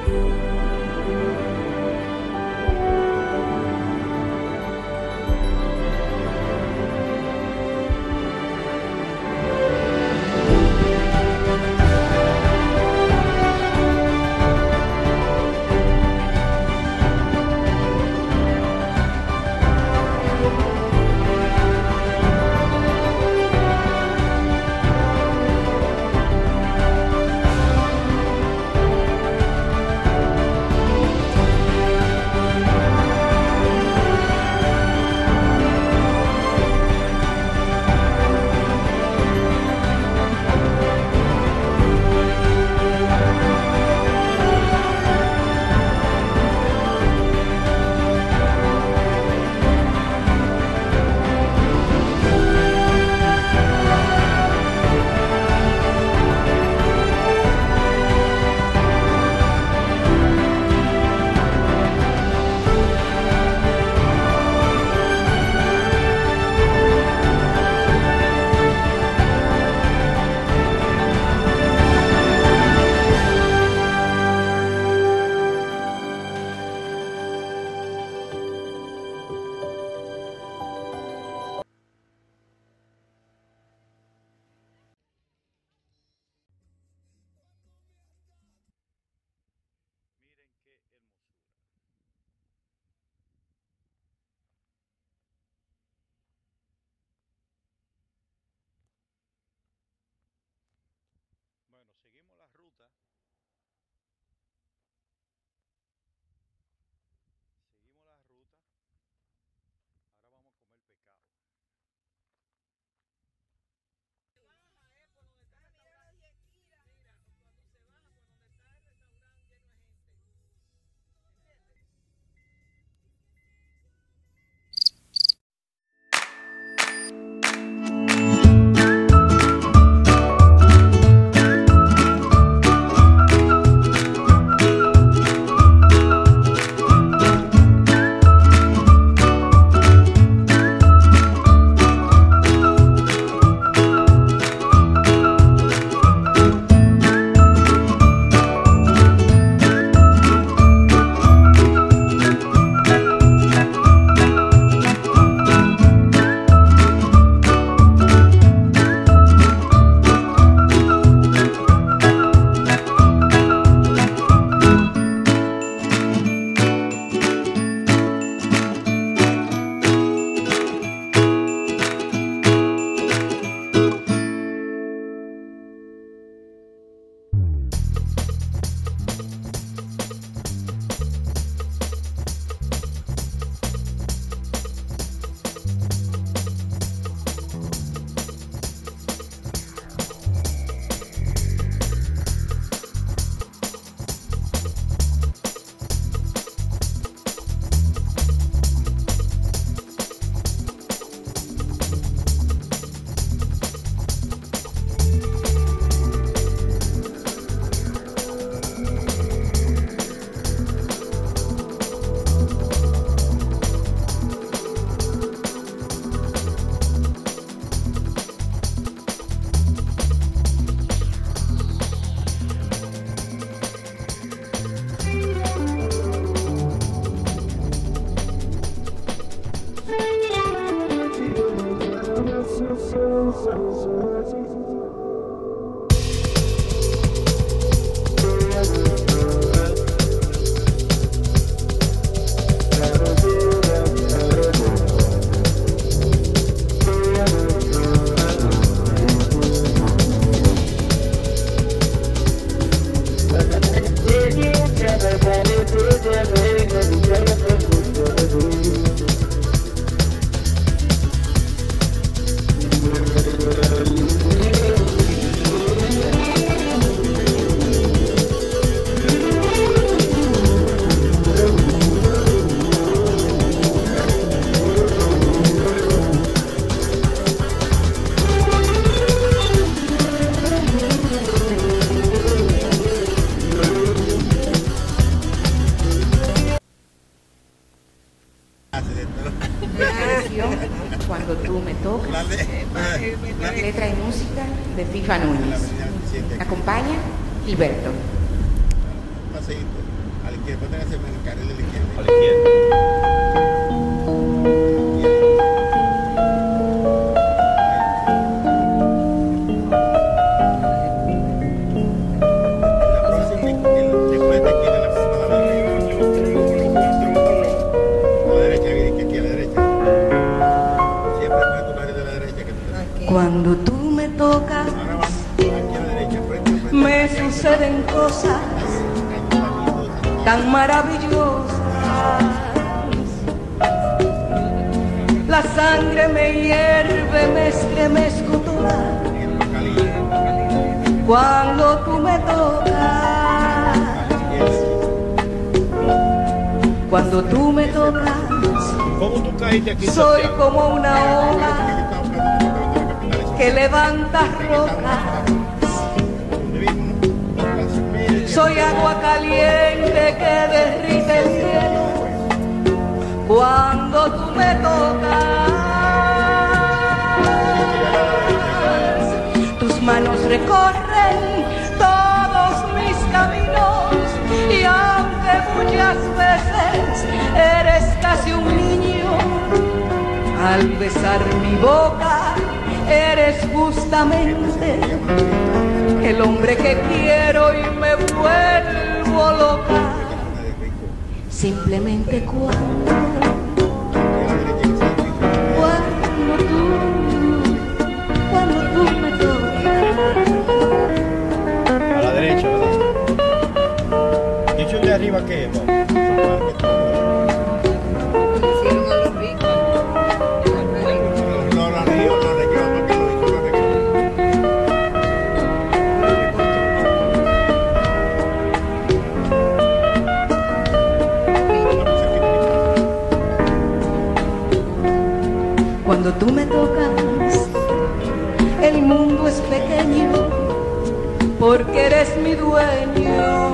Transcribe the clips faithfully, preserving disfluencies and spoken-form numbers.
Bueno, seguimos la ruta. Seguimos la ruta. Ahora vamos a comer pescado. Cuando tú me tocas, letra y música de FIFA Núñez. Acompaña Gilberto. paseíto a la izquierda, después tenés el carril de la izquierda. A la izquierda. Cuando tú me tocas, me suceden cosas tan maravillosas. La sangre me hierve, me estremezco toda. Cuando tú me tocas, cuando tú me tocas, ¿Cómo tú caíste aquí, soy Santiago? como una ola que levanta rocas. Soy agua caliente que derrite el cielo cuando tú me tocas. Tus manos recorren todos mis caminos y aunque muchas veces eres casi un niño, al besar mi boca eres justamente el hombre que quiero y me vuelvo loca. Simplemente cuando, cuando tú, cuando tú me tocas. A la derecha, ¿verdad? ¿Dicho de arriba qué es, papá? Cuando tú me tocas, el mundo es pequeño porque eres mi dueño.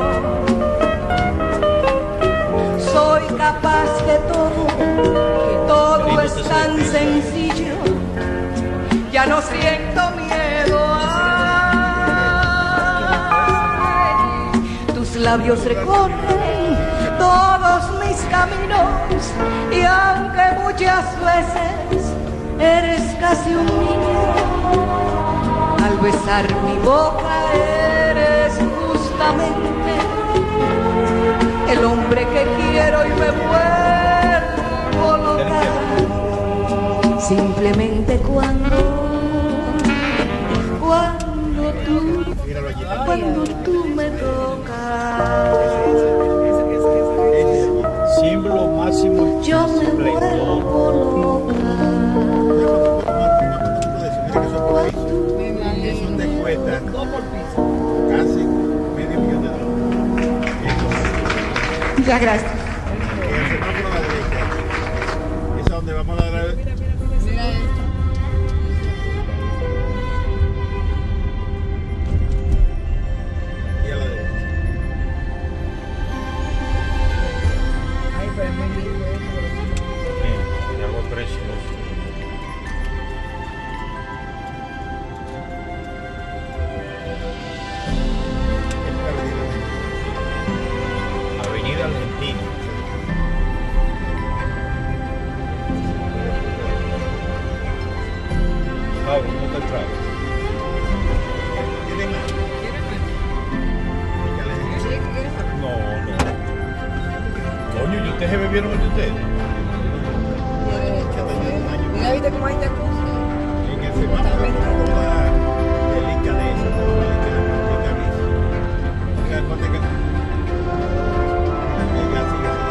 Soy capaz de todo, todo es tan sencillo. Ya no siento miedo. Ay, tus labios recorren todos mis caminos y aunque muchas veces eres casi un niño, al besar mi boca eres justamente el hombre que quiero y me vuelvo loca. Simplemente cuando, cuando tú, cuando tú me tocas, Símbolo máximo. yo me vuelvo loca. Eso te cuesta casi medio millón de dólares. Muchas gracias. El semáforo a la derecha. Es a donde vamos a dar. Y a la derecha. Ay, pero es muy lindo eso. Sí, algo precioso. Avenida Argentina. Pablo, ¿cómo te traes? ¿Tiene más? Ya le dije. Sí, ¿qué quieres saber? No, no. Coño, ¿y ustedes se bebieron entre ustedes? Mira, ¿viste cómo hay jacuzzi? En el semáforo toda delicadeza, toda delicadeza. Mira, ponte que. Ya sigue así,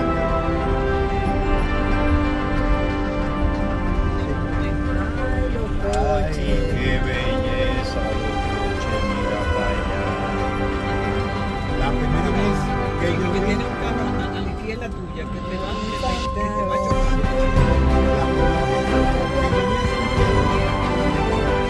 Ay, los Ay, coches. qué belleza, los coches, mira para allá. la primera vez que yo Que vi, tiene un carro a la izquierda tuya que te va, que te, que te va a chocar. la primera vez que yo vi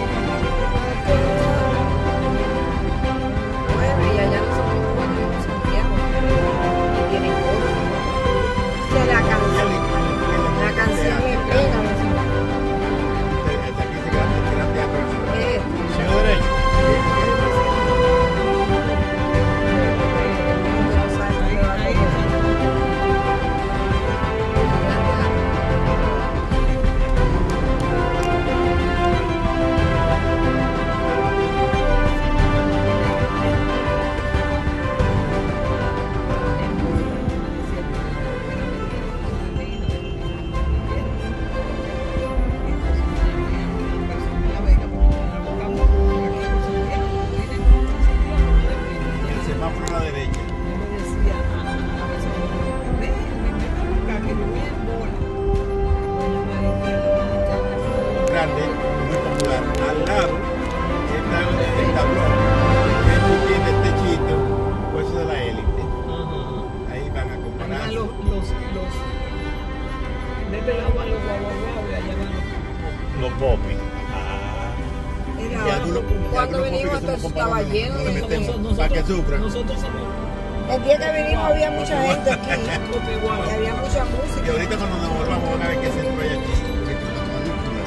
por la derecha. Yo le decía a a veces, ven, ven, ven a buscar que yo voy en bola. Doña María, Grande, muy popular. Al lado está el tablón, que tú tienes techito, pues eso de la élite. ajá. Ahí van a Allá comparar. los, los, los, de este lado van los guaguaguau y allá van los popos. Los popis. Ah. Y Era algunos- y Cuando algunos venimos popis que esto somos estaba compañeros, lleno no de le metemos nosotros, para que sufran. nosotros somos El día que vinimos había mucha gente aquí. popos igual. Y había mucha Y música. ahorita cuando nos volvamos van a ver qué centro hay aquí. Porque esto es una película.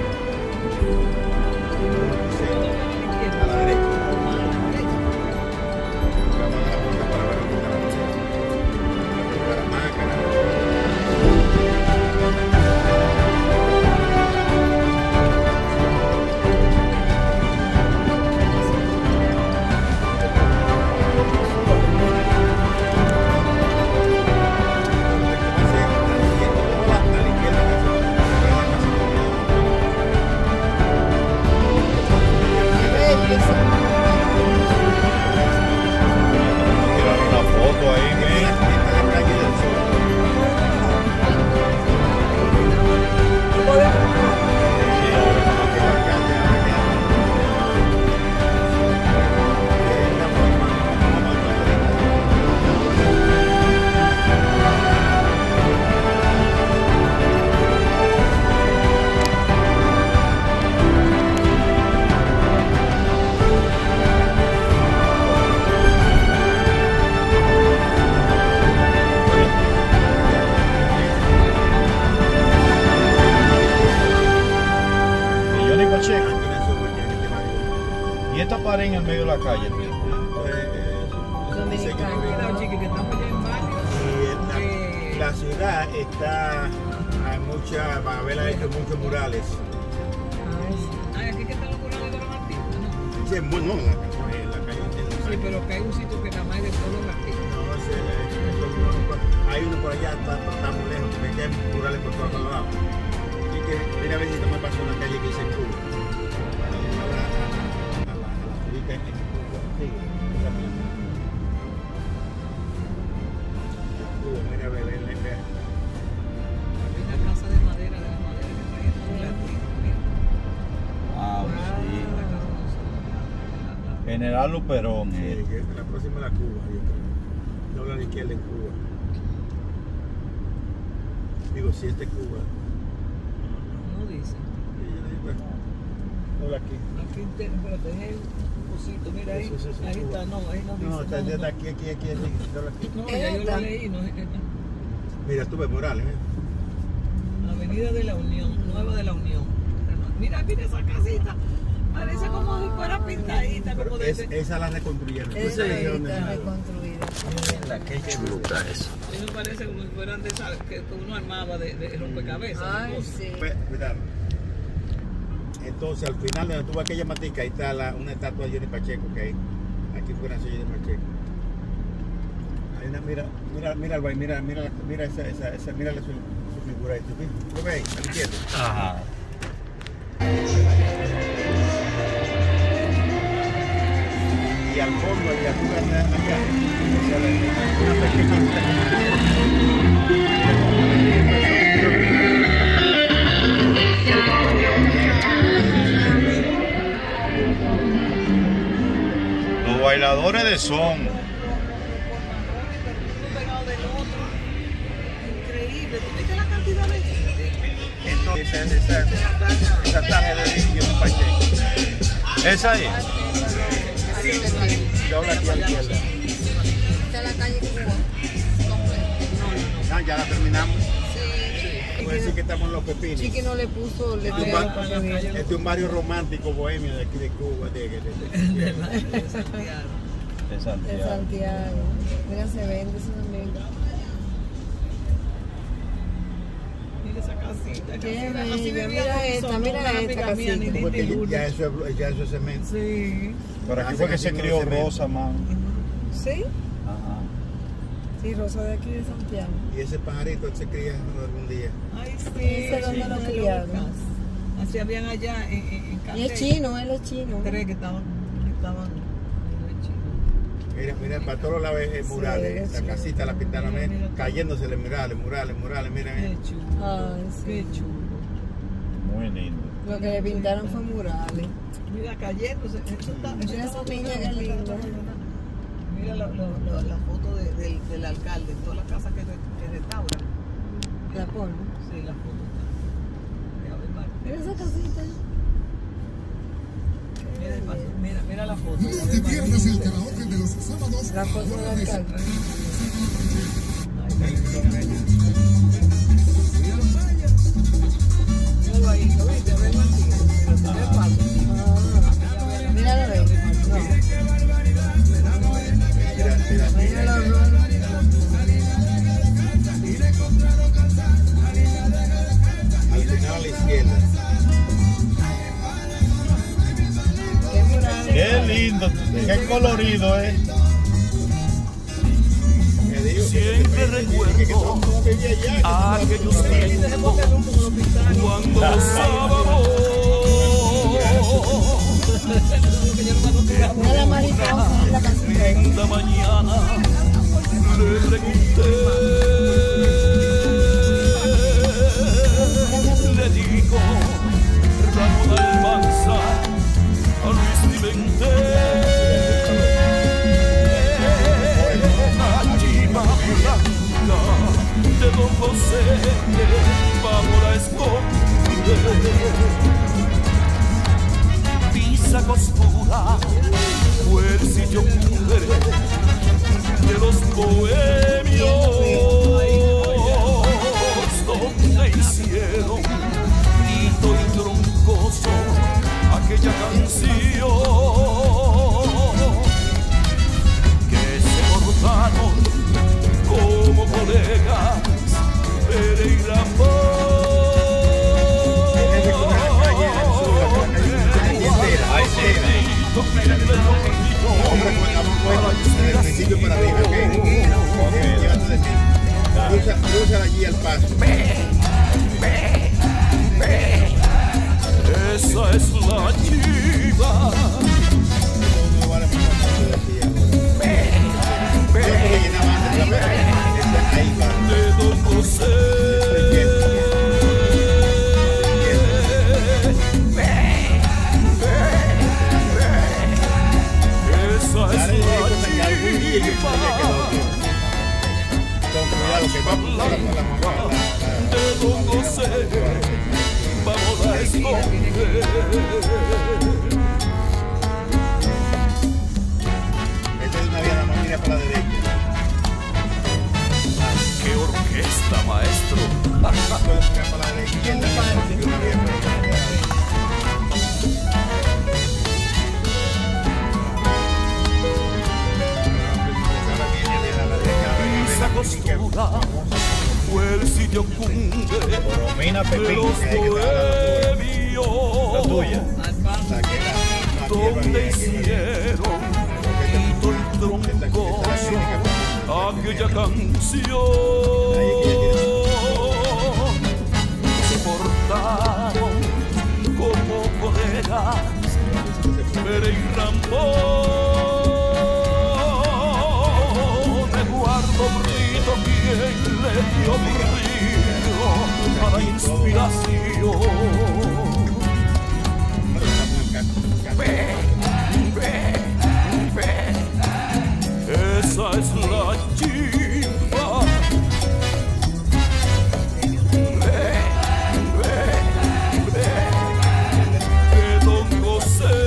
Sí, a la derecha. Vamos a dar la vuelta para ver dónde está la música. La máquina. Tirar una foto ahí, men. Sí, ahora. Y Johnny Pacheco. Y esta pared en el medio de la calle. Mira, chiqui, que estamos allá en barrio. Y la, la ciudad está, hay mucha, Babel ha hecho muchos murales. Ay, aquí que están los murales de los artistas, ¿no? Sí, bueno, no, en la calle, en la calle. en la Sí, calle. pero que hay un sitio que nada más es de todos los artistas. No, ese, eso, no, hay uno por allá, está, está muy lejos, porque aquí hay murales por todos lados. Y que, mira a ver si no me pasó una calle que dice Cuba. A la, a la, a la, a la ciudad en Cuba. Sí, esa misma. Cuba, mira a ver, ven, ven, ven. Hay una casa de madera, de la madera que trae todo el artista. Mira. Ah, La sí. casa de nosotros. General Luperón. Sí, eh. que la próxima es la Cuba, yo creo. Dobla a la izquierda en Cuba. Digo, si este es Cuba. No dice. Y yo digo, bueno, dobla aquí. Aquí, te, espérate, hay un cosito, mira ahí. Sí, sí, sí, ahí Cuba. está, no, ahí no dice. No, está, no, está no. aquí, aquí, aquí, aquí, dobla aquí. No, ya yo lo leí, no es que no. Mira, tú ves murales, ¿eh? Avenida de la Unión, Nueva de la Unión. Mira, mira esa casita. Parece como si fuera pintadita, Pero como de es, esa la reconstruyeron. Esa Esa es está donde- reconstruida. Qué chulo está eso. eso parece como si fueran de esas que, que uno armaba de, de rompecabezas. Ay, cosas. sí. Pues, cuidado. Entonces, al final, donde tuvo aquella matica, ahí está la, una estatua de Johnny Pacheco, que hay. Aquí fue nació Johnny Pacheco. Hay una, mira, mira, mira, mira, mira, mira, mira esa, esa, esa, mira su, su figura ahí. ¿Tú lo ves? ¿A la izquierda? Ajá. Y al fondo, allá, tú ves allá, allá, una pequeña Los bailadores de son. Uno pegado del otro. Increíble. ¿Tú viste la cantidad de gente? Entonces, esa, esa, esa taja de Johnny Pacheco. ¿Esa ahí? Dobla aquí a la izquierda. Esta es la calle Cuba. Ah, ya la terminamos. Sí. Puede decir que estamos en los pepinos. Chiqui no le puso Este es un letrero bar- para que este es un barrio romántico bohemio de aquí de Cuba. De, de, de- De la- de Santiago. De de Santiago. Santiago. Mira, se vende eso también. Mira esa casita. Qué casita. bella, Así vivía mira Robinson, esta, ¿no? mira Una esta amiga mía, casita. Nidita porque y Lourdes. ya eso, es- ya eso es cemento. Sí. Pero aquí fue que se crió Rosa, man. ¿Sí? Ajá. Sí, Rosa de aquí de Santiago. Y ese pajarito él se cría algún día. Ay, sí. Ese dónde lo sí, criaron. locas. Así habían allá en, en, en Y Candel. es chino, él es chino. Tres que estaban, que estaban en el chino. Mira, mira, para todos lados es murales. Sí, La casita, la pintaron, Mira, mira. cayéndose los murales, murales, murales, mira. Qué chulo. Ay, sí. Qué chulo. Muy lindo. Lo que le pintaron fue murales. Mira, cayéndose. Eso está, eso Mira está esa niña, bonito. qué linda. Mira la, la, la, la foto de, del, del alcalde, todas las casas que, re- que restauran. La pone. Sí, la foto está. Mira, ven, Mar- Mira esa casita. mira, el paso, mira, mira la foto. No te pierdas el karaoke de los sábados. La foto del alcalde. Míralo ahí, ¿lo viste? Ve el martillo. Mira, mira el paso. Ah, mira la ve. No. Mira, mira, Mira la mira. rueda. Al final a la izquierda. Qué murales. Qué lindo, qué colorido, ¿eh? Me digo que Siempre que- que- que- que todo el mundo vivía allá, que todo el mundo aquellos vivía allá. Y dejemos que rumbo con los pintales. cuando los sábados Que yo no me acostumbraba. Mira la mariposa en la casita. en la mañana le pregunté, le digo, ramo de almanza a Luis Pimentel. Allí va blanca de Don José, bajo la escondida. Pisa costura fue el sitio cumbre de los bohemios, donde hicieron grito y troncoso aquella canción que se cortaron como colegas Pereira Ese con la calle del sur, la calle entera, Ay, sí. Hombre, pues estamos puestos desde el principio para arriba, ¿ok? Eh, llévate de mí. Cruza, cruza allí al paso. esa es la chiva No vale más cuando decía ahora. Yo que llenaba antes la pera. Esa ahí va. de Don José. Esa Dale es directo la hasta que algún día yo chiva tenga que dormir. Con cuidado que vamos a la la mamá. de Don José, vamos a esconder. Esta es una vía, más mira para la derecha. ¡Qué orquesta, maestro! Puedes mirar para la derecha. Izquierda, y una vía para la derecha. Ahora viene de la derecha, Esa ahora viene de la costura fue el sitio cumbre Romina de Pepín, los la bohemios, tuya. la que era una donde tierra vieja. hicieron grito y troncoso aquella canción. Se portaron como colegas Pereira Ramón, Eduardo Brito, quien le dio brillo a la inspiración. Esa es la chiva de Don José.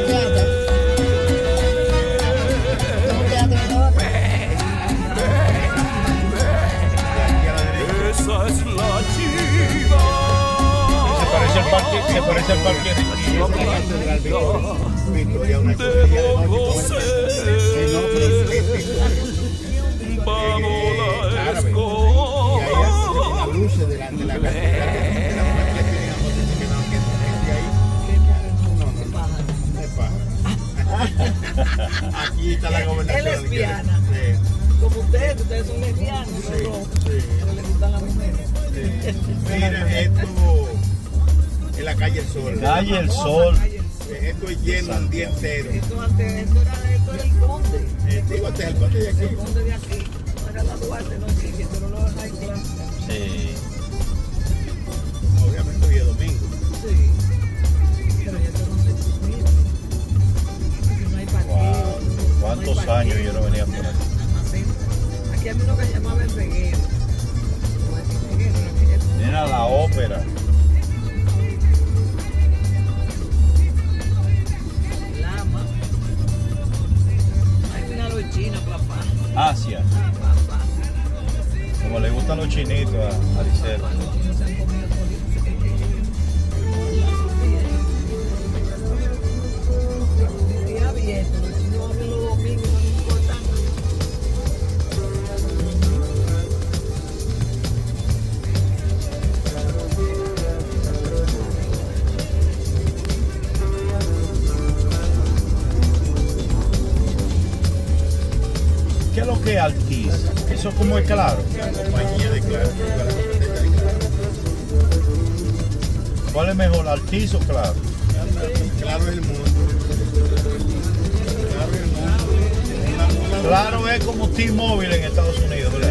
Esa es la chiva Se parece al parque, se parece al parque Victoria, una de escotilla de Don noche. José. Sí, no, pero es- es- es- Vamos eh, a árabe. Y ahí hace la luz de la, de la catedral de la muerte que digamos que no, que de ahí. No, no, no es paja. Aquí está la gobernación. Es lesbiana. Sí, Como ustedes, ustedes son lesbianos, sí, nosotros, sí, pero les gustan las mujeres. sí. Mira, esto es la calle El Sol. Calle El Sol. Calle El Sol. Esto es lleno un día entero. Esto antes, esto era, esto era el conde. Eh, digo, yo no venía por aquí. Aquí hay uno que se llamaba El Reguero. No es El Reguero, era aquella- Era la ópera. Lama. Hay una lochina, papá. Asia. Papá. Como le gustan los chinitos a Aricel. Los chinos se han comido toditos. Y abierto, los chinos abren los domingos, no les importa nada. ¿Qué es lo que es Altiz? Eso como es claro. La compañía de Claro, la competencia de Claro. ¿Cuál es mejor, Altiz o Claro? Claro es el mundo. Claro es el mundo. Una- una- Claro es como T-Mobile en Estados Unidos, ¿verdad?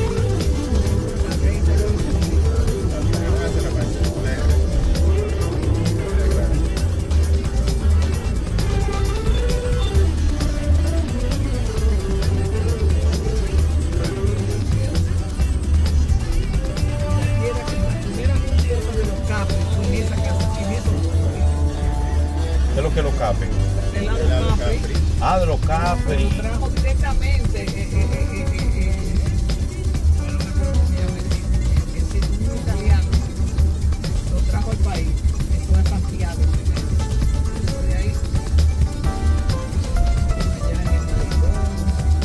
Mira que mira un cierto de los capos en esa casa, en esos ¿Qué es lo que lo capen? el lado Claro, Capri, Capri. Ah, de los lo Capri. trajo directamente, eh, eh, eh, eh, eh, eh, bueno, no me acuerdo cómo se llama el sitio, el sitio, un italiano, lo trajo al país, esto es Santiago, por de ahí, allá en el malecón.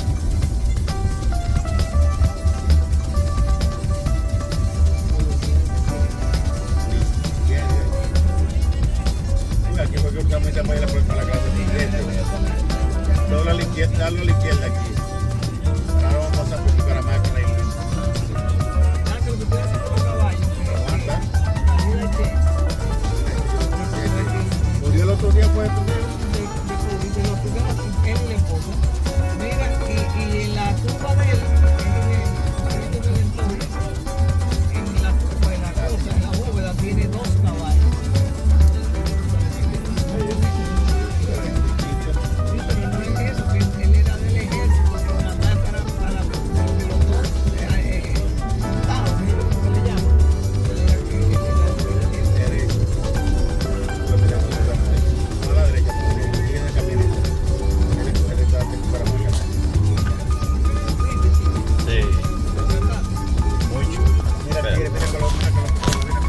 Aquí fue que estamos para ir a la clase de inglés. Todo a la izquierda, darlo a la izquierda aquí. Ahora vamos a pasar por aquí para máquina y Ah, que lo que puede hacer con los caballos, que aguanta. la vida es que Murió el otro día, pues. de, de, de los primeros él y el esposo. Mira, y, y en la tumba de él, en la tumba, en la cosa, en la bóveda, tiene dos caballos. Sí, pero no es eso, que él era del ejército, que mandaba para, para los dos eh, montados, ¿cómo que le llaman? Él era que- él era del ejército. A la derecha, sigue en la camioneta. Él está para máquina. Sí, muy chulo. Mira, Espera. mira, mira, Colón, mira, Colón, mira,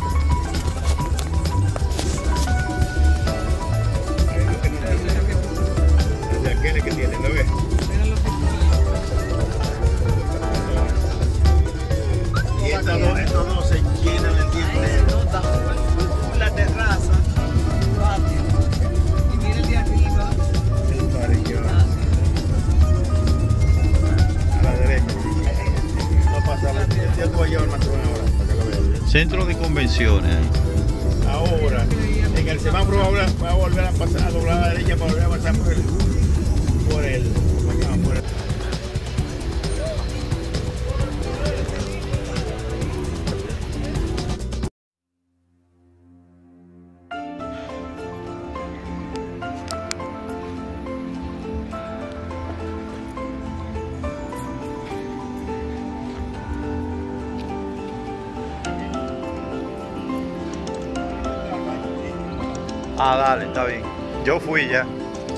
Colón. Es de aquel que tiene, ¿lo ves? Era lo que Y estos dos, estos dos se llenan el tiempo. ahí se nota la terraza, el patio. Y mira el de arriba. El parillo a la derecha. No pasa la yo te voy a llevar más o menos ahora para que lo veas. Centro de convenciones. Ahora, en el semáforo va a, va a volver a pasar a doblar a la derecha para volver a pasar por el por el, por el Ah, dale, está bien. Yo fui ya.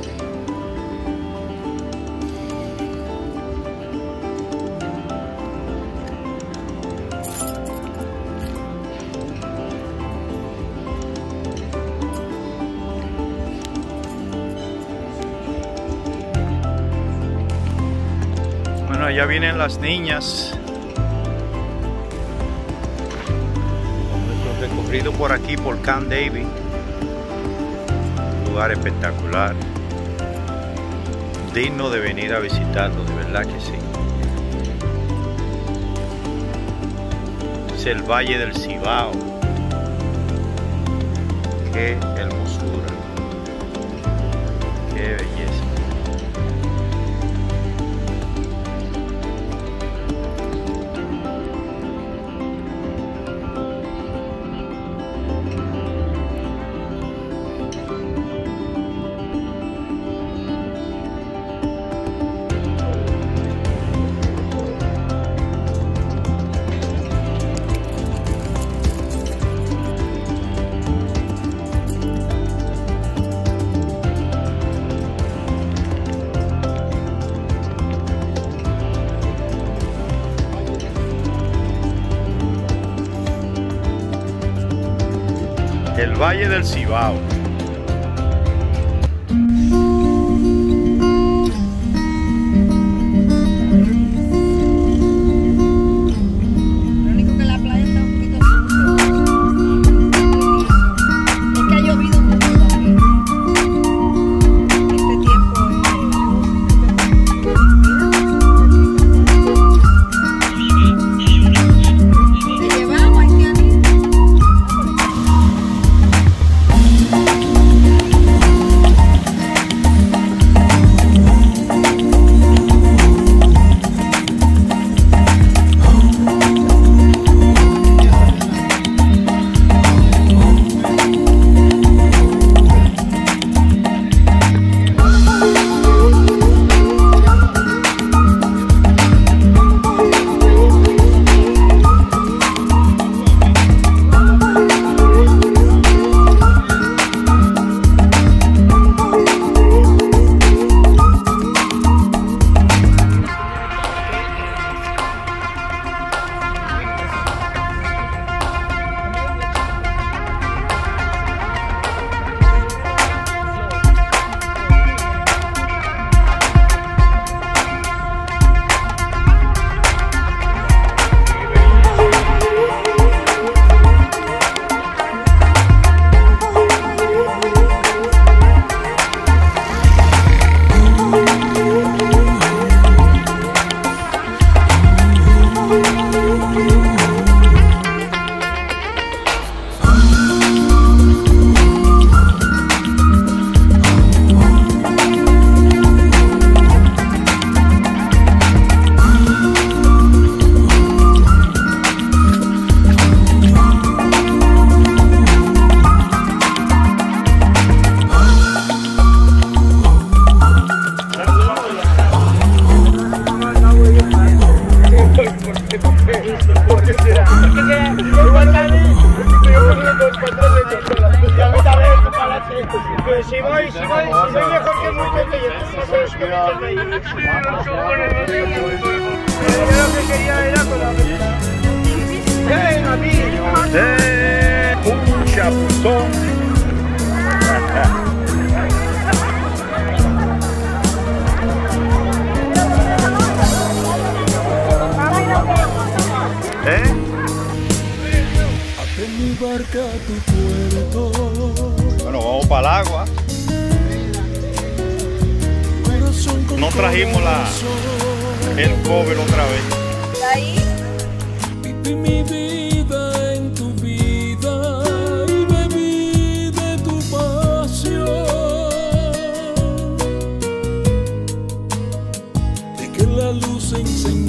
Bueno, allá vienen las niñas. Nuestro recorrido por aquí, por Camp David. Lugar espectacular. Digno de venir a visitarlo, de verdad que sí. Es el Valle del Cibao. Qué hermosura. Qué belleza. Valle del Cibao. Lo único que la playa está un poquito sucia. Es que ha llovido mucho también. Este tiempo es... Te llevamos, haitianito. Si voy, si voy, si soy mejor que muchos de ellos, no sabes que muchos de ellos. Yo lo que quería era con la... ¡Eh, mami! ¡Eh! Un chapuzón. ¿Eh? mi barca a tu puerto. Bueno, vamos para el agua. No trajimos la, el cover otra vez. Ahí. Viví mi vida en tu vida y bebí de tu pasión. De que la luz se encendió.